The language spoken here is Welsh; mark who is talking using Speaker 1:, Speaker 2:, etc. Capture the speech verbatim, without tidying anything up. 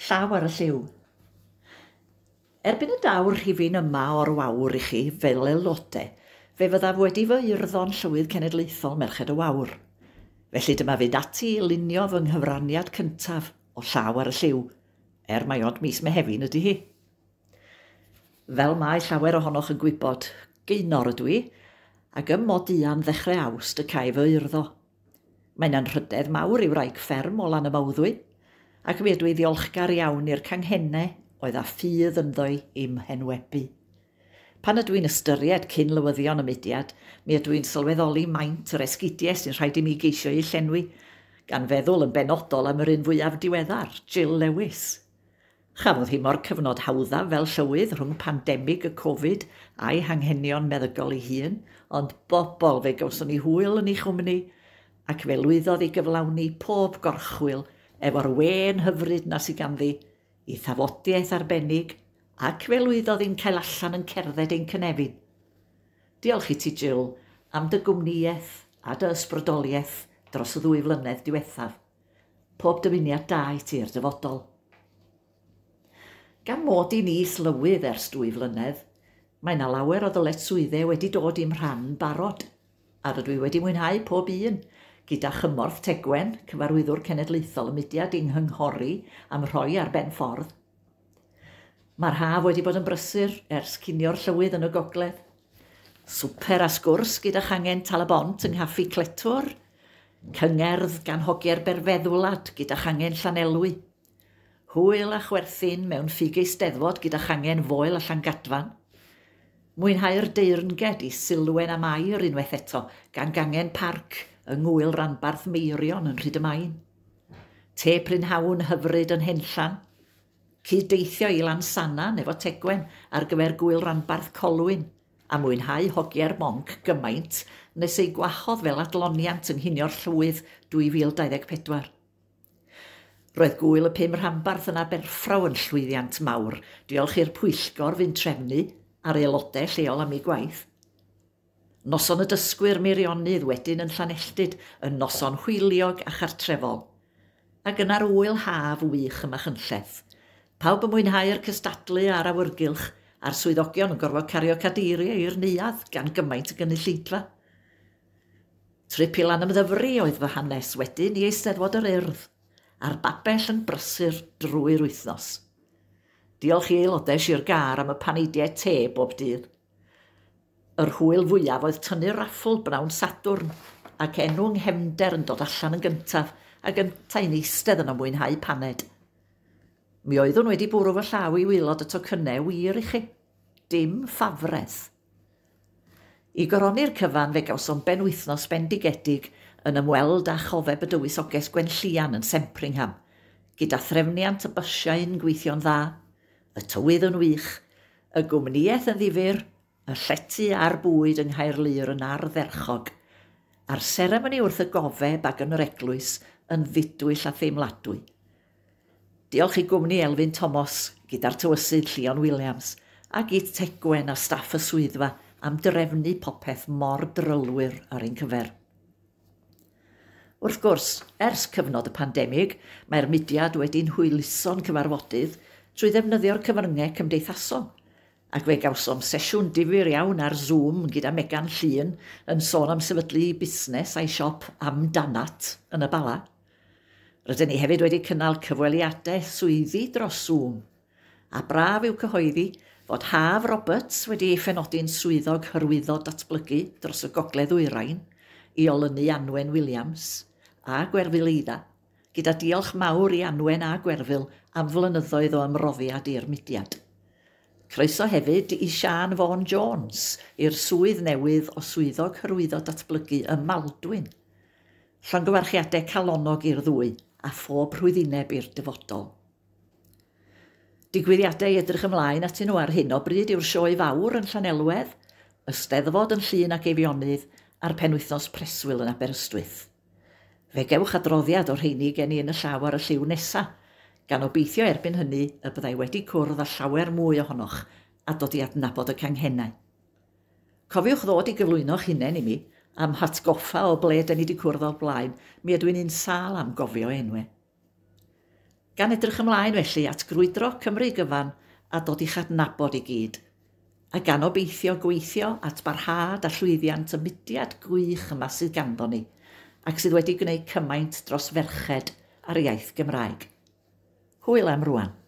Speaker 1: Llaw ar y Llyw. Erbyn y dawr rhifyn yma o'r Wawr i chi fel aelodau, fe fyddaf wedi fy urddon Llywydd Cenedlaethol Merched y Wawr. Felly dyma fynd ati i lunio fy nghyfraniad cyntaf o Llaw ar y Llyw, er mai ond mis Mehefin ydy hi. Fel mae llawer ohonoch yn gwybod, Geunor ydw i, ac ym mod ian ddechrau Awst y cae fy urddo. Mae'n anrhydedd mawr i'w wraig fferm o lan y mawddwy, ac mi ydw i ddiolchgar iawn i'r canghennau oedd a ffydd ynddo'i i'm henwebu. Pan ydw i'n ystyried cyn lywyddion y mudiad, mi ydw i'n sylweddoli maint yr esgidiau sy'n rhaid i mi geisio i llenwi, gan feddwl yn benodol am yr un fwyaf diweddar, Jill Lewis. Chafodd hi mor cyfnod hawddaf fel llywydd rhwng pandemig y Covid a'i hanghenion meddygol ei hun, ond bobl fe gawson ni hwyl yn ei chwmni, ac fe lwyddodd i gyflawni pob gorchwyl efo'r wen hyfryd na sy'n ganddi, i thafodiaeth arbennig, ac fe lwyddodd i'n cael allan yn cerdded ein cynefin. Diolch i ti, Jill, am dy gwmnïaeth a dy ysbrydoliaeth dros y ddwy flynedd diwethaf. Pob dymuniad da i ti'r dyfodol. Gan mod i ni Llywydd ers dwy flynedd, mae na lawer o ddyletswyddau wedi dod i'm rhan barod, a rydw i wedi mwynhau pob un, gyda chymorth Tegwen, cyfarwyddwr cenedlaethol y mudiad i'n nghynghori am rhoi ar ben ffordd. Mae'r haf wedi bod yn brysur ers cinio'r llywydd yn y gogledd. Swper a sgwrs gyda changen Talabont yng Nghaffi Cletwr, cyngerdd gan hogiau'r berfeddwlad gyda changen Llanelwy, hwyl a chwerthin mewn ffigu steddfod gyda changen Foel a Llangadfan, mwynhau'r deyrnged i Sylwen am Air unwaith eto gan gangen parc yng ngwyl ranbarth Meirion yn Rhydymain, te prynhawn hyfryd yn Henllan, cyd-deithio i Lansanan efo Tegwen ar gyfer gwyl ranbarth Colwyn, a mwynhau hogiau'r monc gymaint nes ei gwahodd fel adloniant yng Nghynio'r Llywydd dwy fil dau ddeg pedwar. Roedd gwyl y pum rhanbarth yna berffraw yn llwyddiant mawr, diolch i'r pwyllgor fynd trefnu a'r aelodau lleol am ei gwaith. Noson y dysgwyr Meirionydd wedyn yn Llanelltid yn noson hwyliog a chartrefol, ac yna'r wyl haf wych yma chynlleth. Pawb yn mwynhau'r cystadlu a'r awyrgylch a'r swyddogion yn gorfod cario cadeiriau i'r neuadd gan gymaint y gynulleidfa. Trip i lan ymddyfru oedd fy hanes wedyn i eisteddfod yr Urdd, a'r babell yn brysur drwy'r wythnos. Diolch i aelodau Sir Gar am y paneidiau te bob dydd. Yr hwyl fwyaf oedd tynnu'r raffl bnawn Sadwrn, ac enw nghefnder yn dod allan yn gyntaf ac yn tain eistedd yn ymwynhau paned. Mi oeddwn wedi bwrw fy llaw i waelod y tocynnau wir i chi. Dim ffafredd. I goroni'r cyfan fe gawsom benwythnos bendigedig yn ymweld â chofeb y dywysoges Gwenllian yn Sempringham, gyda threfniant y bysiau'n gweithio'n dda, y tywydd yn wych, y gwmnïaeth yn ddifyr, y llety a'r bwyd yng Nghaerlyr yn ardderchog, a'r seremoni wrth y gofeb ac yn yr eglwys yn ddidwyll a theimladwy. Diolch i gwmni Elfyn Thomas gyda'r tywysydd Llion Williams ac i Tegwen a staff y swyddfa am drefnu popeth mor drylwyr ar ein cyfer. Wrth gwrs, ers cyfnod y pandemig, mae'r mudiad wedi'n hwyluso'n cyfarfodydd trwy ddefnyddio'r cyfryngau cymdeithasol, ac fe gawsom sesiwn difyr iawn ar Zoom gyda Megan Llun yn sôn am sefydlu busnes a'i siop am danat yn y Bala. Rydyn ni hefyd wedi cynnal cyfweliadau swyddi dros Zoom, a braf i'w cyhoeddi fod Haf Roberts wedi ei phenodi'n swyddog hyrwyddo datblygu dros y gogledd ddwyrain i olynu Anwen Williams a Gwerfyl Eidda, gyda diolch mawr i Anwen a Gwerfyl am flynyddoedd o ymroddiad i'r mudiad. Croeso hefyd i Sian Vaughan Jones i'r swydd newydd o swyddog hyrwyddo datblygu ym Maldwyn. Llongyfarchiadau calonog i'r ddwy a phob rhwyddineb i'r dyfodol. Digwyddiadau edrych ymlaen at nhw ar hyn o bryd yw'r sioe fawr yn Llanelwedd, y steddfod yn Llun ac Eifionydd a'r penwythnos preswyl yn Aberystwyth. Fe gewch adroddiad o'r rheini gen i yn y Llaw ar y Llyw nesaf, gan obeithio erbyn hynny y byddai wedi cwrdd â llawer mwy ohonoch a dod i adnabod y canghennau. Cofiwch ddod i gyflwyno'ch hunain i mi am hatgoffa o ble dyn ni wedi cwrdd o'r blaen, mi ydw i'n un sâl am gofio enwau. Gan edrych ymlaen felly at grwydro Cymru gyfan a dod i'ch adnabod i gyd, a gan obeithio gweithio at barhad a llwyddiant y mudiad gwych yma sydd ganddo ni, ac sydd wedi gwneud cymaint dros ferched ar iaith Gymraeg. Hwyl am rwan.